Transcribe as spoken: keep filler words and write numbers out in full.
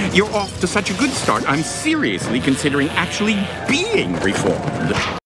You're off to such a good start, I'm seriously considering actually being reformed.